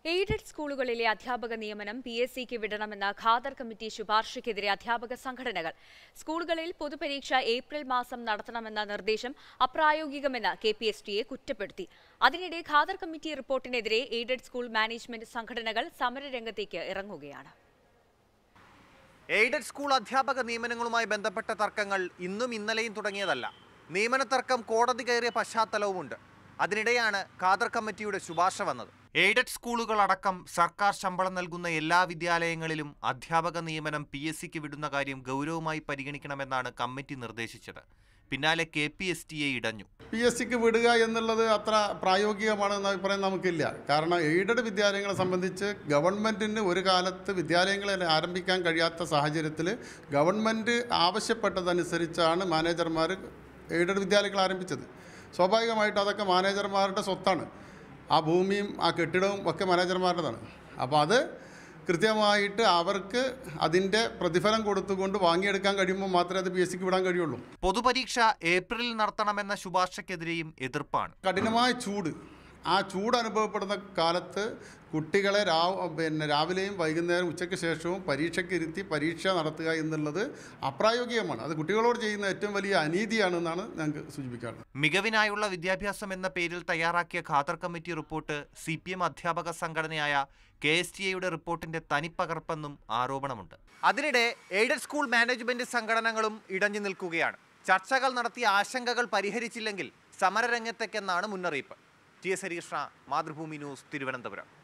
Aided സ്കൂളുകളിലെ അധ്യാപക നിയമനം PSCക്ക് വിടണമെന്ന ഖാദർ കമ്മിറ്റി ശുപാർശയ്ക്കെതിരെ അധ്യാപക സംഘടനകൾ. സ്കൂളുകളിൽ പൊതുപരീക്ഷ ഏപ്രിൽ മാസം നടത്തണമെന്ന നിർദ്ദേശം അപ്രായോഗികമെന്ന് KPSTA കുറ്റപ്പെടുത്തി. അതിനിടെ ഖാദർ കമ്മിറ്റി റിപ്പോർട്ടിനെതിരെ എയ്ഡഡ് സ്കൂൾ മാനേജ്മെന്റ് സംഘടനകൾ സമരരംഗത്തേക്ക് ഇറങ്ങുകയാണ്. എയ്ഡഡ് സ്കൂൾ അധ്യാപക നിയമനങ്ങളുമായി ബന്ധപ്പെട്ട തർക്കങ്ങൾ ഇന്നും ഇന്നലെയും തുടങ്ങിയതല്ല. നിയമന തർക്കം കോടതി കയറിയ പശ്ചാത്തലവുമുണ്ട്. അതിനിടെയാണ് ഖാദർ കമ്മിറ്റിയുടെ ശുപാർശ വന്നത്. എയ്ഡഡ് സ്കൂളുകളടക്കം സർക്കാർ ശമ്പളം നൽകുന്ന എല്ലാ വിദ്യാലയങ്ങളിലും അധ്യാപക നിയമനം PSCക്ക് വിടുന്ന കാര്യം ഗൗരവമായി പരിഗണിക്കണമെന്നാണ് കമ്മിറ്റി നിർദ്ദേശിച്ചത്. പിന്നാലെ KPSTA ഇടഞ്ഞു. PSCക്ക് വിടുക എന്നുള്ളത് അത്ര പ്രായോഗികമാണെന്ന അഭിപ്രായം നമുക്കില്ല. കാരണം എയ്ഡഡ് വിദ്യാലയങ്ങളെ സംബന്ധിച്ച് ഗവൺമെൻറ്റിന് ഒരു കാലത്ത് വിദ്യാലയങ്ങളെ ആരംഭിക്കാൻ കഴിയാത്ത സാഹചര്യത്തിൽ ഗവൺമെൻറ് ആവശ്യപ്പെട്ടതനുസരിച്ചാണ് മാനേജർമാർ എയ്ഡഡ് വിദ്യാലയങ്ങൾ ആരംഭിച്ചത്. സ്വാഭാവികമായിട്ടും അതൊക്കെ മാനേജർമാരുടെ സ്വത്താണ്. ആ ഭൂമിയും ആ കെട്ടിടവും ഒക്കെ മാനേജർമാരുടേതാണ്. അപ്പോൾ അത് കൃത്യമായിട്ട് അവർക്ക് അതിൻ്റെ പ്രതിഫലം കൊടുത്തുകൊണ്ട് വാങ്ങിയെടുക്കാൻ കഴിയുമ്പോൾ മാത്രമേ അത് PSCക്ക് വിടാൻ കഴിയുള്ളൂ. പൊതുപരീക്ഷ ഏപ്രിലിൽ നടത്തണമെന്ന ശുപാർശയ്ക്കെതിരെയും എതിർപ്പാണ്. കഠിനമായ ചൂട്, ആ ചൂട് അനുഭവപ്പെടുന്ന കാലത്ത് കുട്ടികളെ രാവിലെയും വൈകുന്നേരം ഉച്ചയ്ക്ക് ശേഷവും പരീക്ഷയ്ക്ക് ഇരുത്തി പരീക്ഷ നടത്തുക എന്നുള്ളത് അപ്രായോഗികമാണ്. അത് കുട്ടികളോട് ചെയ്യുന്ന ഏറ്റവും വലിയ അനീതിയാണെന്നാണ് ഞങ്ങൾക്ക് സൂചിപ്പിക്കാറുള്ളത്. മികവിനായുള്ള വിദ്യാഭ്യാസം എന്ന പേരിൽ തയ്യാറാക്കിയ ഖാദർ കമ്മിറ്റി റിപ്പോർട്ട് CPM അധ്യാപക സംഘടനയായ KSTA റിപ്പോർട്ടിന്റെ തനിപ്പകർപ്പെന്നും ആരോപണമുണ്ട്. അതിനിടെ എയ്ഡഡ് സ്കൂൾ മാനേജ്മെന്റ് സംഘടനകളും ഇടഞ്ഞു നിൽക്കുകയാണ്. ചർച്ചകൾ നടത്തിയ ആശങ്കകൾ പരിഹരിച്ചില്ലെങ്കിൽ സമരരംഗത്തേക്കെന്നാണ് മുന്നറിയിപ്പ്. TS Harishna, Mathrubhumi news, Thiruvananthapuram.